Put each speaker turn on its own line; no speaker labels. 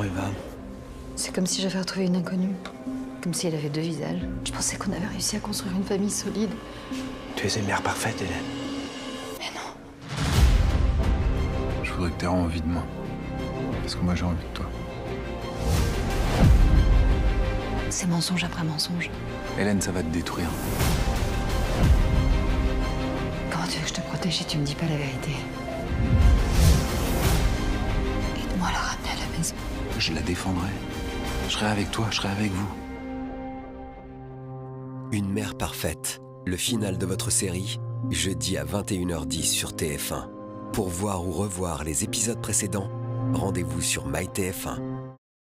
Eva?
C'est comme si j'avais retrouvé une inconnue. Comme si elle avait deux visages. Je pensais qu'on avait réussi à construire une famille solide.
Tu es une mère parfaite, Hélène.
Mais non.
Je voudrais que tu aies envie de moi. Parce que moi, j'ai envie de toi.
C'est mensonge après mensonge.
Hélène, ça va te détruire.
Comment tu veux que je te protège si tu me dis pas la vérité? Aide-moi à la ramener à la maison.
Je la défendrai. Je serai avec toi, je serai avec vous.
Une mère parfaite, le final de votre série, jeudi à 21h10 sur TF1. Pour voir ou revoir les épisodes précédents, rendez-vous sur MyTF1.